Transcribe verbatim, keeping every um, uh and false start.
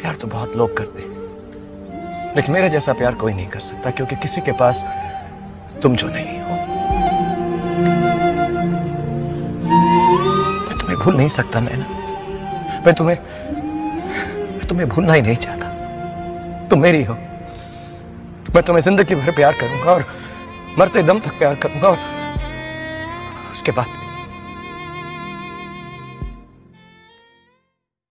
प्यार तो बहुत लोग करते हैं, लेकिन मेरे जैसा प्यार कोई नहीं कर सकता, क्योंकि किसी के पास तुम जो नहीं हो। मैं तुम्हें भूल नहीं सकता नैना, मैं तुम्हें मैं तुम्हें भूलना ही नहीं चाहता। तुम मेरी हो, मैं तुम्हें जिंदगी भर प्यार करूंगा और मरते दम तक प्यार करूंगा, और उसके बाद